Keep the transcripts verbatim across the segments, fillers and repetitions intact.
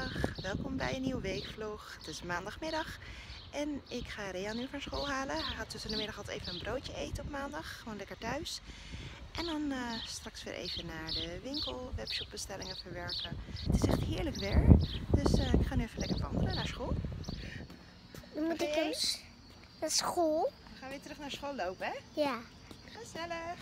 Goedemiddag, welkom bij een nieuwe weekvlog. Het is maandagmiddag en ik ga Rea nu van school halen. Hij gaat tussen de middag altijd even een broodje eten op maandag, gewoon lekker thuis. En dan uh, straks weer even naar de winkel, webshopbestellingen verwerken. Het is echt heerlijk weer, dus uh, ik ga nu even lekker wandelen naar school. Dan moet ik eens naar school. We gaan weer terug naar school lopen, hè? Ja. Gezellig.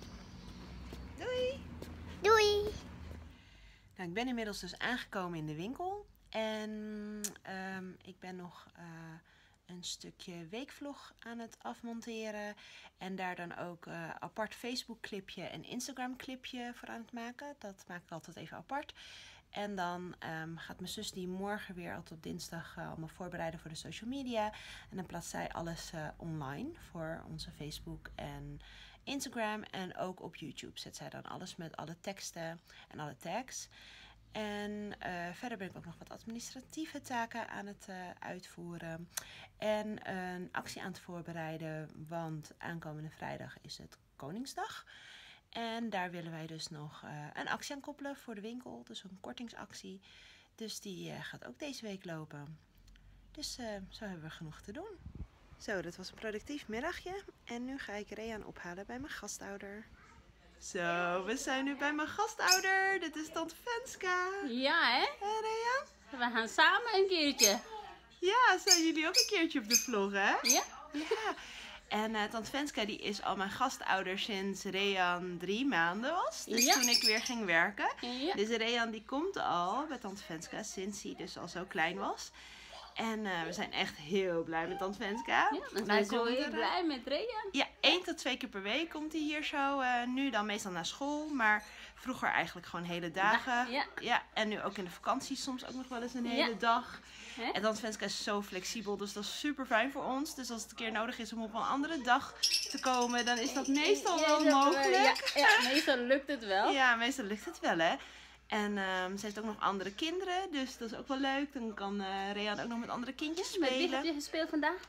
Doei! Doei! Nou, ik ben inmiddels dus aangekomen in de winkel en um, ik ben nog uh, een stukje weekvlog aan het afmonteren en daar dan ook uh, apart Facebook clipje en Instagram clipje voor aan het maken. Dat maak ik altijd even apart. En dan um, gaat mijn zus die morgen weer altijd op dinsdag uh, allemaal voorbereiden voor de social media. En dan plaatst zij alles uh, online voor onze Facebook en Instagram. En ook op YouTube zet zij dan alles met alle teksten en alle tags. En uh, verder ben ik ook nog wat administratieve taken aan het uh, uitvoeren. En een actie aan het voorbereiden, want aankomende vrijdag is het Koningsdag. En daar willen wij dus nog uh, een actie aan koppelen voor de winkel. Dus een kortingsactie. Dus die uh, gaat ook deze week lopen. Dus uh, zo hebben we genoeg te doen. Zo, dat was een productief middagje. En nu ga ik Rean ophalen bij mijn gastouder. Zo, we zijn nu bij mijn gastouder. Dit is tante Venska. Ja, hè? Hé, Rean? We gaan samen een keertje. Ja, zijn jullie ook een keertje op de vlog, hè? Ja. Ja. En uh, tante Venska die is al mijn gastouder sinds Rean drie maanden was. Dus ja. toen ik weer ging werken. Ja. Dus Rean die komt al bij tante Venska sinds hij dus al zo klein was. En uh, we zijn echt heel blij met tante Venska. Ja, we zijn zo heel blij met Rean. Ja, één tot twee keer per week komt hij hier zo. Uh, nu dan meestal naar school, maar vroeger eigenlijk gewoon hele dagen. Ja. Ja, en nu ook in de vakantie soms ook nog wel eens een hele ja. dag. He? En tante Venska is zo flexibel, dus dat is super fijn voor ons. Dus als het een keer nodig is om op een andere dag te komen, dan is dat meestal wel ja, mogelijk. Ja, ja, meestal lukt het wel. Ja, meestal lukt het wel, hè. En um, ze heeft ook nog andere kinderen, dus dat is ook wel leuk. Dan kan uh, Rean ook nog met andere kindjes spelen. Met wie heb je gespeeld vandaag?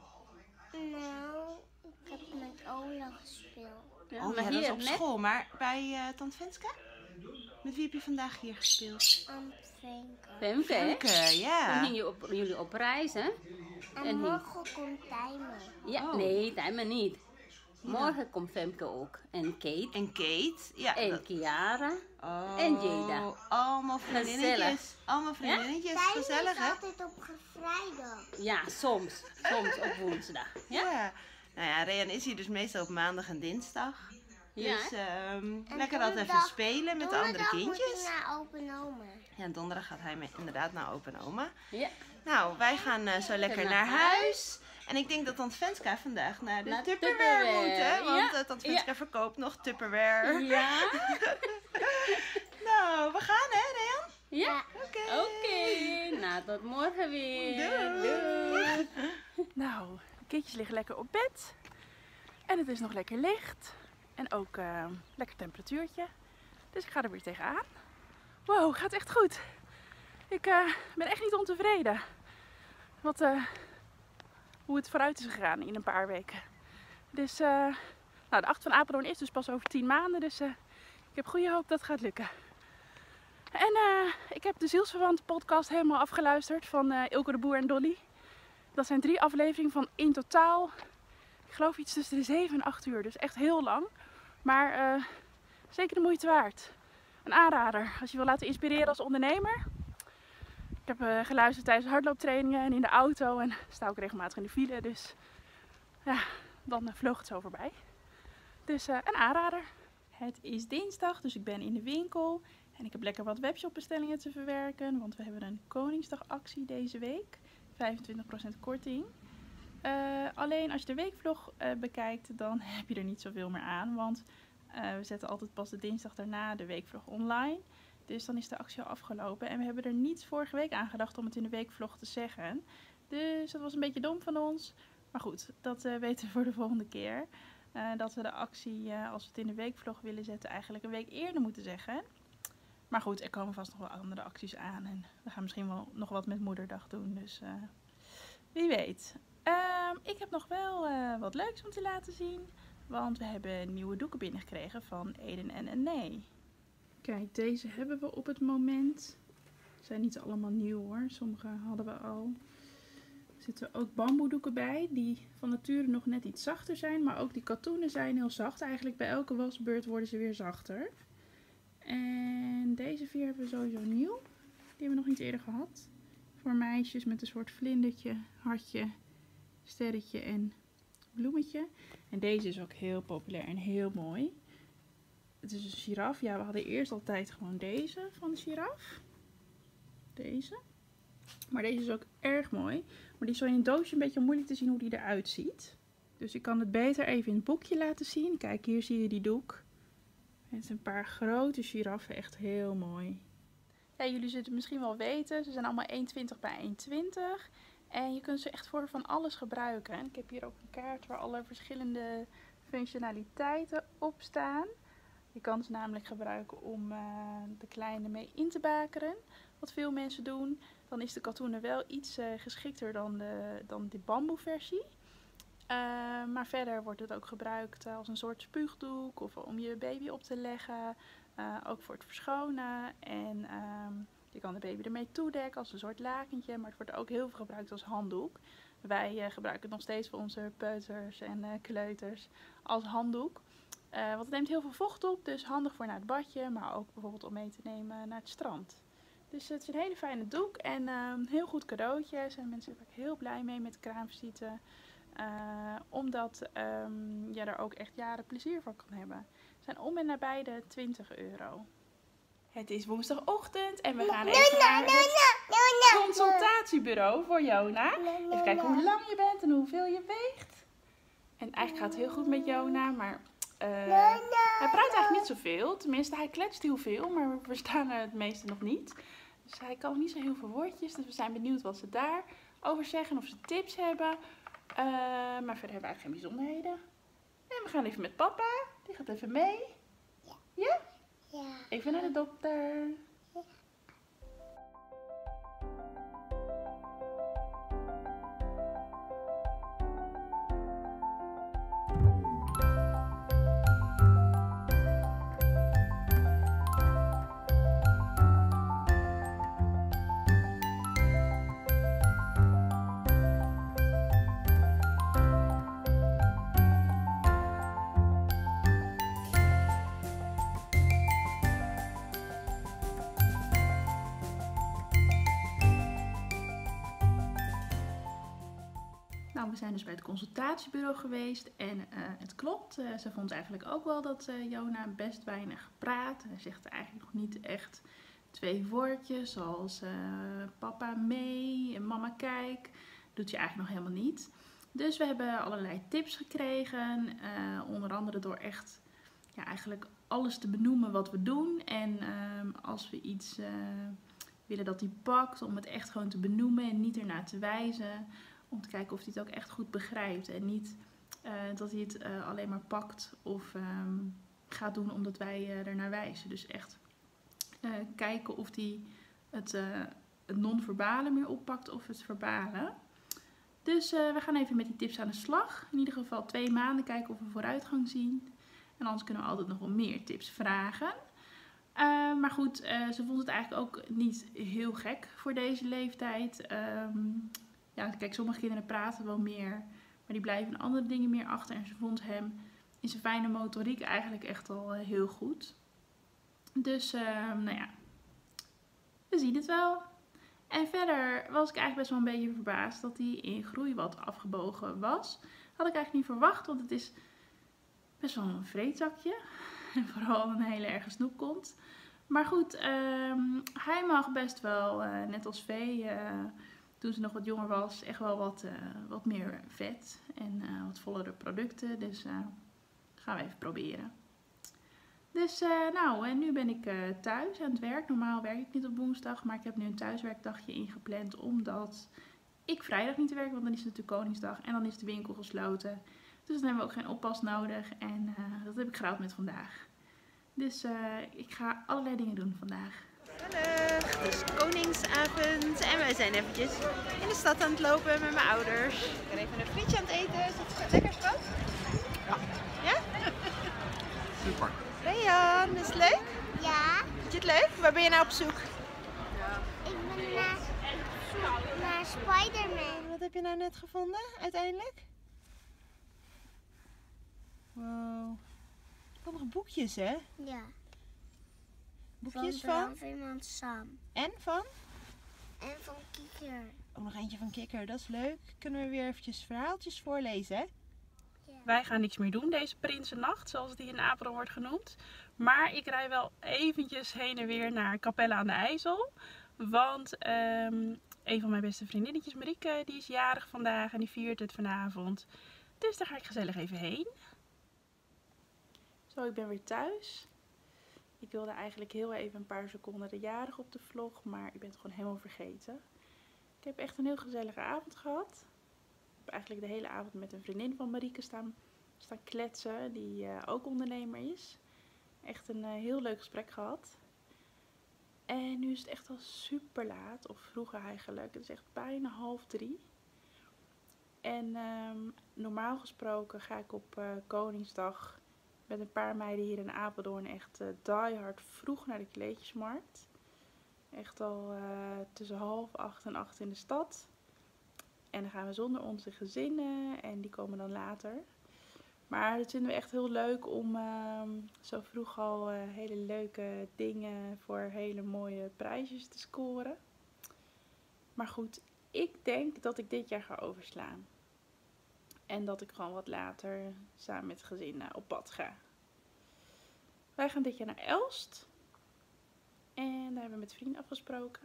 Nou, ik heb met Ola gespeeld. Ja, oh, maar ja, dat is op net? school, maar bij uh, tante Venska? Met wie heb je vandaag hier gespeeld? Aan Femke. Femke, Femke, ja. Dan gingen op, jullie op reis, hè? En, en morgen komt Tijmen. Ja, oh. Nee, Tijmen niet. Morgen ja. komt Femke ook. En Kate. En Kate. Ja, en dat... Kiara. Oh, en Jada. Allemaal vriendinnetjes. Allemaal vriendinnetjes. Ja? Gezellig, hè? Altijd op vrijdag. Ja, soms. Soms op woensdag. Ja? Ja. Nou ja, Rean is hier dus meestal op maandag en dinsdag. Ja. Dus um, lekker altijd even spelen met de andere kindjes. Moet hij naar open oma. Ja, donderdag gaat hij mee, inderdaad naar open oma. Ja. Nou, wij gaan uh, zo lekker naar huis. En ik denk dat tante Venska vandaag naar de naar Tupperware, Tupperware moet, hè? Want ja. uh, tante Venska ja. verkoopt nog Tupperware. Ja. Nou, we gaan, hè, Rean? Ja. Oké. Okay. Oké. Okay. Nou, tot morgen weer. Doei. Doei. Nou, de kindjes liggen lekker op bed. En het is nog lekker licht. En ook uh, lekker temperatuurtje. Dus ik ga er weer tegenaan. Wow, gaat echt goed. Ik uh, ben echt niet ontevreden. Wat, uh, hoe het vooruit is gegaan in een paar weken. Dus uh, nou, de acht van Apeldoorn is dus pas over tien maanden. Dus uh, ik heb goede hoop dat het gaat lukken. En uh, ik heb de Zielsverwant podcast helemaal afgeluisterd van uh, Ilke de Boer en Dolly. Dat zijn drie afleveringen van in totaal, ik geloof iets tussen de zeven en acht uur. Dus echt heel lang. Maar uh, zeker de moeite waard. Een aanrader als je wil laten inspireren als ondernemer. Ik heb uh, geluisterd tijdens hardlooptrainingen en in de auto en sta ook regelmatig in de file. Dus ja, dan uh, vloog het zo voorbij. Dus uh, een aanrader. Het is dinsdag, dus ik ben in de winkel. En ik heb lekker wat webshopbestellingen te verwerken. Want we hebben een Koningsdagactie deze week. vijfentwintig procent korting. Uh, alleen als je de weekvlog uh, bekijkt, dan heb je er niet zoveel meer aan. Want uh, we zetten altijd pas de dinsdag daarna de weekvlog online. Dus dan is de actie al afgelopen. En we hebben er niet vorige week aan gedacht om het in de weekvlog te zeggen. Dus dat was een beetje dom van ons. Maar goed, dat uh, weten we voor de volgende keer. Uh, dat we de actie, uh, als we het in de weekvlog willen zetten, eigenlijk een week eerder moeten zeggen. Maar goed, er komen vast nog wel andere acties aan. En we gaan misschien wel nog wat met Moederdag doen. Dus uh, wie weet. Uh, ik heb nog wel uh, wat leuks om te laten zien. Want we hebben nieuwe doeken binnengekregen van Eden en Ene. Kijk, deze hebben we op het moment. Ze zijn niet allemaal nieuw hoor. Sommige hadden we al. Er zitten ook bamboedoeken bij. Die van nature nog net iets zachter zijn. Maar ook die katoenen zijn heel zacht. Eigenlijk bij elke wasbeurt worden ze weer zachter. En deze vier hebben we sowieso nieuw. Die hebben we nog niet eerder gehad. Voor meisjes met een soort vlindertje, hartje, sterretje en bloemetje. En deze is ook heel populair en heel mooi. Het is een giraf. Ja, we hadden eerst altijd gewoon deze van de giraf. Deze. Maar deze is ook erg mooi. Maar die is zo in een doosje een beetje moeilijk te zien hoe die eruit ziet. Dus ik kan het beter even in het boekje laten zien. Kijk, hier zie je die doek. Met een paar grote giraffen. Echt heel mooi. Ja, jullie zullen het misschien wel weten. Ze zijn allemaal één twintig bij één twintig. En je kunt ze echt voor van alles gebruiken. En ik heb hier ook een kaart waar alle verschillende functionaliteiten op staan. Je kan ze namelijk gebruiken om uh, de kleine mee in te bakeren. Wat veel mensen doen. Dan is de katoenen wel iets uh, geschikter dan de, dan de bamboe versie. Uh, maar verder wordt het ook gebruikt als een soort spuugdoek of om je baby op te leggen. Uh, ook voor het verschonen. En uh, je kan de baby ermee toedekken als een soort lakentje. Maar het wordt ook heel veel gebruikt als handdoek. Wij uh, gebruiken het nog steeds voor onze peuters en uh, kleuters als handdoek. Uh, want het neemt heel veel vocht op. Dus handig voor naar het badje. Maar ook bijvoorbeeld om mee te nemen naar het strand. Dus het is een hele fijne doek. En uh, een heel goed cadeautje. Daar zijn mensen ook heel blij mee met de kraamvisite. Uh, omdat um, je er ook echt jaren plezier van kan hebben. Zijn om en nabij de twintig euro. Het is woensdagochtend en we gaan even naar het consultatiebureau voor Jona. Even kijken hoe lang je bent en hoeveel je weegt. En eigenlijk gaat het heel goed met Jona, maar uh, hij praat eigenlijk niet zoveel. Tenminste, hij kletst heel veel, maar we verstaan het meeste nog niet. Dus hij kan nog niet zo heel veel woordjes. Dus we zijn benieuwd wat ze daarover zeggen, of ze tips hebben. Uh, maar verder hebben we eigenlijk geen bijzonderheden. En we gaan even met papa. Die gaat even mee. Ja? Ja? Ja. Even naar de dokter. Ja. Nou, we zijn dus bij het consultatiebureau geweest en uh, het klopt. Uh, ze vond eigenlijk ook wel dat uh, Jona best weinig praat. Hij zegt eigenlijk nog niet echt twee woordjes zoals uh, papa mee en mama kijk. Doet hij eigenlijk nog helemaal niet. Dus we hebben allerlei tips gekregen. Uh, onder andere door echt ja, eigenlijk alles te benoemen wat we doen. En uh, als we iets uh, willen dat hij pakt, om het echt gewoon te benoemen en niet ernaar te wijzen. Om te kijken of hij het ook echt goed begrijpt. En niet uh, dat hij het uh, alleen maar pakt of um, gaat doen omdat wij uh, ernaar wijzen. Dus echt uh, kijken of hij het, uh, het non-verbale meer oppakt of het verbale. Dus uh, we gaan even met die tips aan de slag. In ieder geval twee maanden kijken of we vooruitgang zien. En anders kunnen we altijd nog wel meer tips vragen. Uh, maar goed, uh, ze vond het eigenlijk ook niet heel gek voor deze leeftijd. Um, Ja, kijk, sommige kinderen praten wel meer, maar die blijven in andere dingen meer achter. En ze vond hem in zijn fijne motoriek eigenlijk echt al heel goed. Dus, uh, nou ja, we zien het wel. En verder was ik eigenlijk best wel een beetje verbaasd dat hij in groei wat afgebogen was. Had ik eigenlijk niet verwacht, want het is best wel een vreedzakje. En vooral een hele erge snoepkont. Maar goed, um, hij mag best wel, uh, net als Vee... Uh, toen ze nog wat jonger was, echt wel wat, uh, wat meer vet en uh, wat vollere producten. Dus uh, gaan we even proberen. Dus uh, nou, en nu ben ik uh, thuis aan het werk. Normaal werk ik niet op woensdag, maar ik heb nu een thuiswerkdagje ingepland. Omdat ik vrijdag niet te werken, want dan is het natuurlijk Koningsdag en dan is de winkel gesloten. Dus dan hebben we ook geen oppas nodig en uh, dat heb ik gehaald met vandaag. Dus uh, ik ga allerlei dingen doen vandaag. Gezellig, het is Koningsavond en wij zijn eventjes in de stad aan het lopen met mijn ouders. Ik ben even een frietje aan het eten, is dat lekker schat? Ja. Ja? Super. Leon, is het leuk? Ja. Vind je het leuk? Waar ben je nou op zoek? Ik Spider-Man. Wat heb je nou net gevonden, uiteindelijk? Wow. Wat nog boekjes, hè? Ja. Boekjes van? van? Van iemand Sam. En van? En van Kikker. Ook nog eentje van Kikker, dat is leuk. Kunnen we weer eventjes verhaaltjes voorlezen, hè? Ja. Wij gaan niks meer doen deze Prinsennacht, zoals het hier in Apeldoorn wordt genoemd. Maar ik rij wel eventjes heen en weer naar Capelle aan de IJssel. Want um, een van mijn beste vriendinnetjes, Marieke, die is jarig vandaag en die viert het vanavond. Dus daar ga ik gezellig even heen. Zo, ik ben weer thuis. Ik wilde eigenlijk heel even een paar seconden de jarig op de vlog, maar ik ben het gewoon helemaal vergeten. Ik heb echt een heel gezellige avond gehad. Ik heb eigenlijk de hele avond met een vriendin van Marieke staan, staan kletsen, die uh, ook ondernemer is. Echt een uh, heel leuk gesprek gehad. En nu is het echt al super laat, of vroeger eigenlijk. Het is echt bijna half drie. En um, normaal gesproken ga ik op uh, Koningsdag met een paar meiden hier in Apeldoorn echt uh, die hard vroeg naar de kleedjesmarkt. Echt al uh, tussen half acht en acht in de stad. En dan gaan we zonder onze gezinnen en die komen dan later. Maar dat vinden we echt heel leuk om uh, zo vroeg al uh, hele leuke dingen voor hele mooie prijsjes te scoren. Maar goed, ik denk dat ik dit jaar ga overslaan. En dat ik gewoon wat later samen met het gezin uh, op pad ga. Wij gaan dit jaar naar Elst. En daar hebben we met vrienden afgesproken.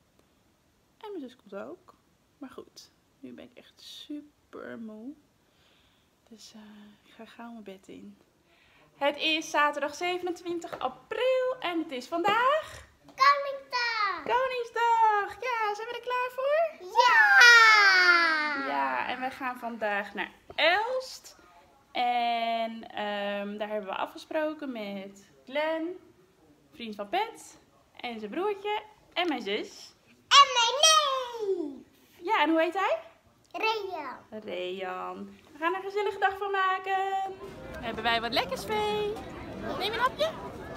En mijn zus komt ook. Maar goed, nu ben ik echt super moe. Dus uh, ik ga gauw mijn bed in. Het is zaterdag zevenentwintig april en het is vandaag Koningsdag! Koningsdag! Ja, zijn we er klaar voor? Ja! Ja, en wij gaan vandaag naar Elst. En um, daar hebben we afgesproken met Glenn, vriend van Pet, en zijn broertje en mijn zus. En mijn neef! Ja, en hoe heet hij? Rejan. Rejan. We gaan er een gezellige dag van maken. Hebben wij wat lekkers mee? Neem een hapje.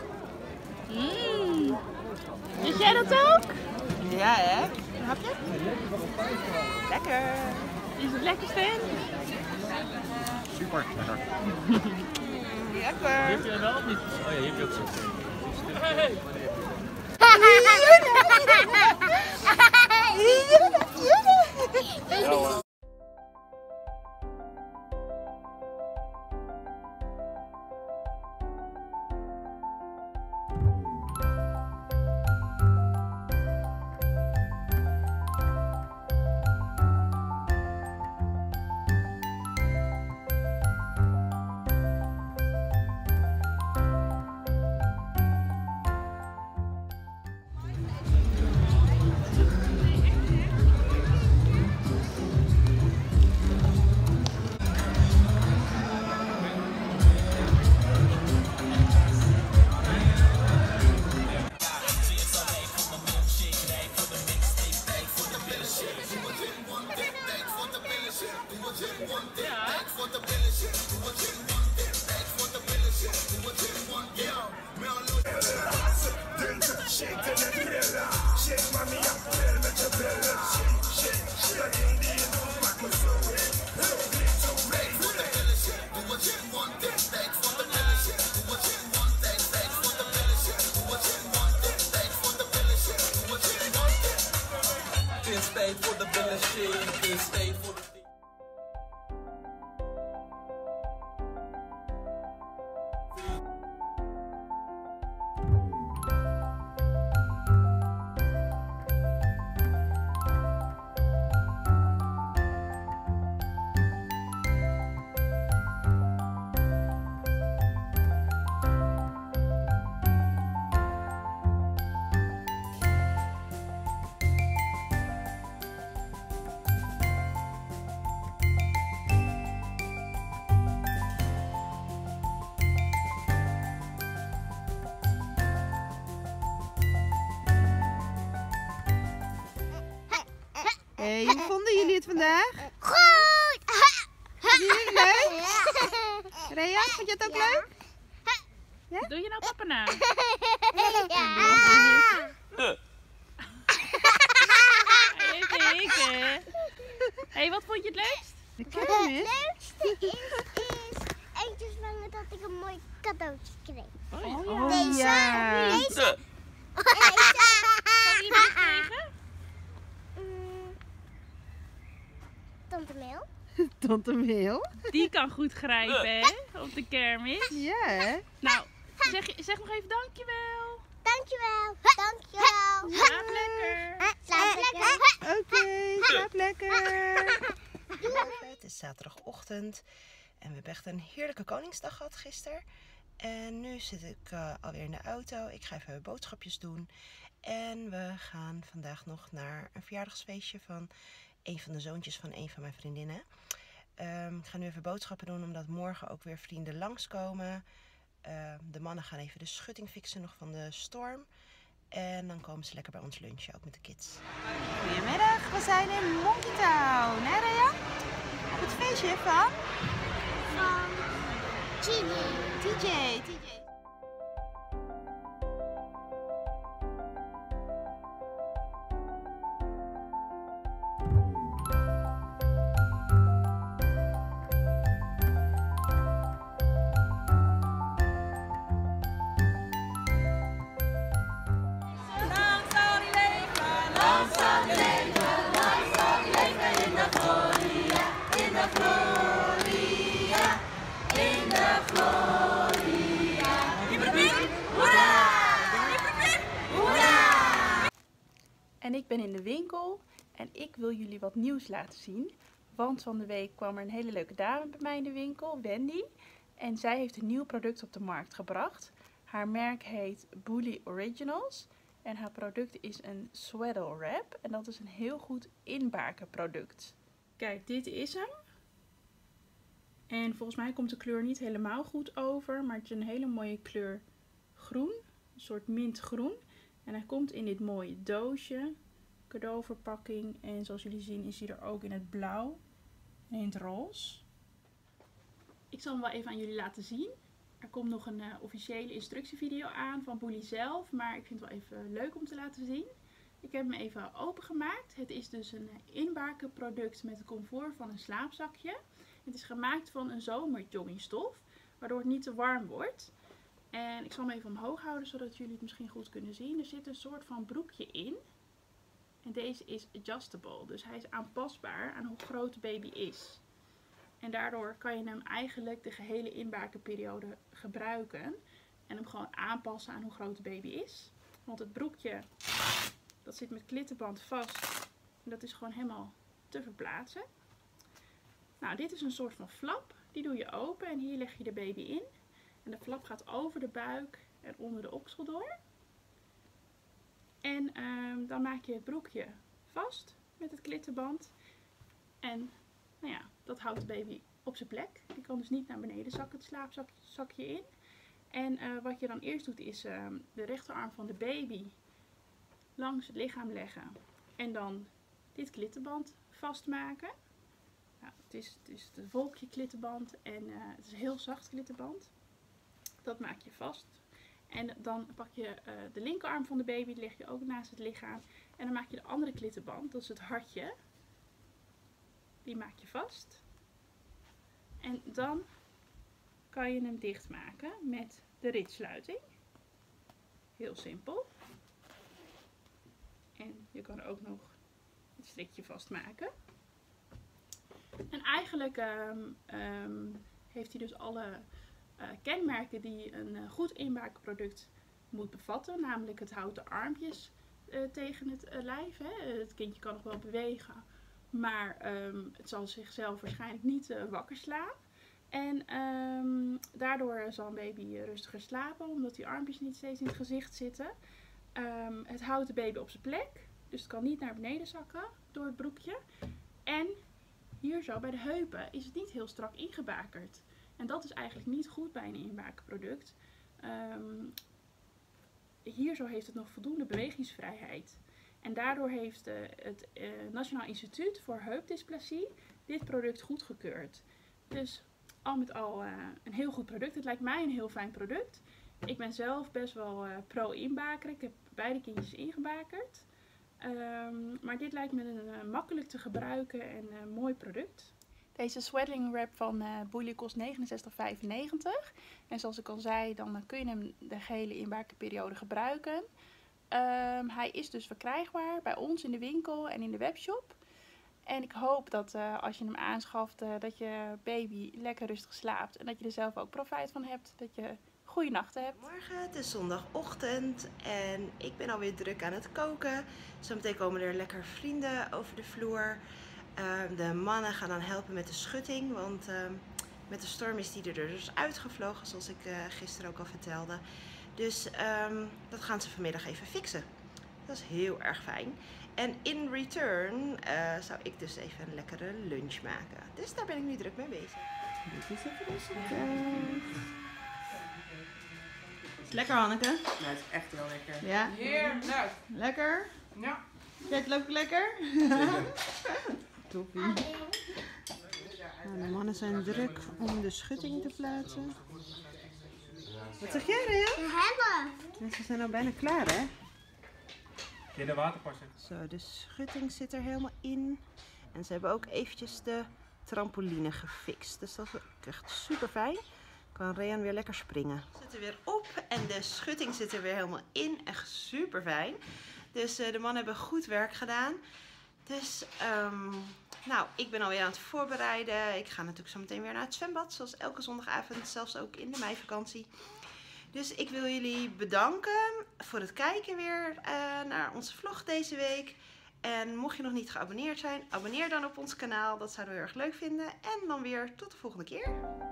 Mmm. Is jij dat ook? Ja, hè? Een hapje? Lekker. Is het lekker, Stan? Super, lekker. Lekker. Heb jij wel of niet? Oh ja, hier heb je ook zo. Hey, hoe vonden jullie het vandaag? Goed! Vonden jullie het leuk? Rejan, vond je het ook leuk? Doe je nou papa na? Ja! Even ik, hè? hey, wat vond je het leukst? De Het kermis? leukste is, is eentjes langer dat ik een mooi cadeautje kreeg. Oh ja. Oh Deze, ja. deze. Van wie heb je gekregen? Mm, Tante Meel. Tante Meel. Die kan goed grijpen, hè? Op de kermis. Ja, hè? Nou, zeg, zeg nog even dankjewel. Dankjewel. Dankjewel. Slaap lekker. Slaap lekker. Oké, slaap lekker. Het is zaterdagochtend en we hebben echt een heerlijke Koningsdag gehad gisteren. En nu zit ik uh, alweer in de auto. Ik ga even boodschapjes doen. En we gaan vandaag nog naar een verjaardagsfeestje van een van de zoontjes van een van mijn vriendinnen. Um, ik ga nu even boodschappen doen omdat morgen ook weer vrienden langskomen. Uh, de mannen gaan even de schutting fixen nog van de storm. En dan komen ze lekker bij ons lunchen, ook met de kids. Goedemiddag, we zijn in Monkey Town, hè Rhea? Op het feestje van? Van Genie. T J, T J. En ik ben in de winkel en ik wil jullie wat nieuws laten zien. Want van de week kwam er een hele leuke dame bij mij in de winkel, Wendy. En zij heeft een nieuw product op de markt gebracht. Haar merk heet Bully Originals. En haar product is een swaddle wrap. En dat is een heel goed inbaken product. Kijk, dit is hem. En volgens mij komt de kleur niet helemaal goed over. Maar het is een hele mooie kleur groen. Een soort mintgroen. En hij komt in dit mooie doosje. Cadeauverpakking. En zoals jullie zien is hij er ook in het blauw. En in het roze. Ik zal hem wel even aan jullie laten zien. Er komt nog een uh, officiële instructievideo aan van Bully zelf. Maar ik vind het wel even leuk om te laten zien. Ik heb hem even opengemaakt. Het is dus een inbaken product met het comfort van een slaapzakje. Het is gemaakt van een zomerjoggingstof. Waardoor het niet te warm wordt. En ik zal hem even omhoog houden zodat jullie het misschien goed kunnen zien. Er zit een soort van broekje in. En deze is adjustable. Dus hij is aanpasbaar aan hoe groot de baby is. En daardoor kan je hem eigenlijk de gehele inbakenperiode gebruiken. En hem gewoon aanpassen aan hoe groot de baby is. Want het broekje, dat zit met klittenband vast. En dat is gewoon helemaal te verplaatsen. Nou, dit is een soort van flap. Die doe je open en hier leg je de baby in. En de flap gaat over de buik en onder de oksel door. En um, dan maak je het broekje vast met het klittenband. En nou ja, dat houdt de baby op zijn plek. Die kan dus niet naar beneden zakken, het slaapzakje in. En uh, wat je dan eerst doet is uh, de rechterarm van de baby langs het lichaam leggen. En dan dit klittenband vastmaken. Nou, het is, het is de wolkje klittenband en uh, het is een heel zacht klittenband. Dat maak je vast. En dan pak je uh, de linkerarm van de baby, die leg je ook naast het lichaam. En dan maak je de andere klittenband, dat is het hartje. Die maak je vast. En dan kan je hem dichtmaken met de ritsluiting. Heel simpel. En je kan ook nog het strikje vastmaken. En eigenlijk um, um, heeft hij dus alle uh, kenmerken die een uh, goed inmaakproduct moet bevatten. Namelijk het houdt de armpjes uh, tegen het uh, lijf. Hè. Het kindje kan nog wel bewegen. Maar um, het zal zichzelf waarschijnlijk niet uh, wakker slaan. En um, daardoor zal een baby uh, rustiger slapen. Omdat die armpjes niet steeds in het gezicht zitten. Um, het houdt de baby op zijn plek. Dus het kan niet naar beneden zakken door het broekje. En hier zo bij de heupen is het niet heel strak ingebakerd. En dat is eigenlijk niet goed bij een inbakenproduct. Um, hier zo heeft het nog voldoende bewegingsvrijheid. En daardoor heeft uh, het uh, Nationaal Instituut voor Heupdysplasie dit product goedgekeurd. Dus al met al uh, een heel goed product. Het lijkt mij een heel fijn product. Ik ben zelf best wel uh, pro inbaken. Ik heb beide kindjes ingebakerd. Um, maar dit lijkt me een uh, makkelijk te gebruiken en uh, mooi product. Deze swaddling wrap van uh, Boelie kost negenenzestig vijfennegentig. En zoals ik al zei, dan uh, kun je hem de gehele inmaakperiode gebruiken. Um, hij is dus verkrijgbaar bij ons in de winkel en in de webshop. En ik hoop dat uh, als je hem aanschaft, uh, dat je baby lekker rustig slaapt. En dat je er zelf ook profijt van hebt. Dat je goede nachten hebt. Morgen, het is zondagochtend en ik ben alweer druk aan het koken. Zometeen komen er lekker vrienden over de vloer. Uh, de mannen gaan dan helpen met de schutting, want uh, met de storm is die er dus uitgevlogen, zoals ik uh, gisteren ook al vertelde. Dus um, dat gaan ze vanmiddag even fixen. Dat is heel erg fijn. En in return uh, zou ik dus even een lekkere lunch maken. Dus daar ben ik nu druk mee bezig. Dit is even de Is lekker, Hanneke? Ja, het is echt heel lekker. Ja? Heerlijk. Lekker? Ja. Jij loopt ook lekker? Toppie. Nou, de mannen zijn druk om de schutting te plaatsen. Wat zeg jij, Rea? De helft. Mensen zijn al bijna klaar, hè? Kun je de water passen? Zo, de schutting zit er helemaal in. En ze hebben ook eventjes de trampoline gefixt. Dus dat is echt super fijn. Kan Rean weer lekker springen. Het zit er weer op en de schutting zit er weer helemaal in. Echt super fijn. Dus uh, de mannen hebben goed werk gedaan. Dus, um, nou, ik ben alweer aan het voorbereiden. Ik ga natuurlijk zo meteen weer naar het zwembad. Zoals elke zondagavond, zelfs ook in de meivakantie. Dus ik wil jullie bedanken voor het kijken weer uh, naar onze vlog deze week. En mocht je nog niet geabonneerd zijn, abonneer dan op ons kanaal. Dat zouden we heel erg leuk vinden. En dan weer tot de volgende keer.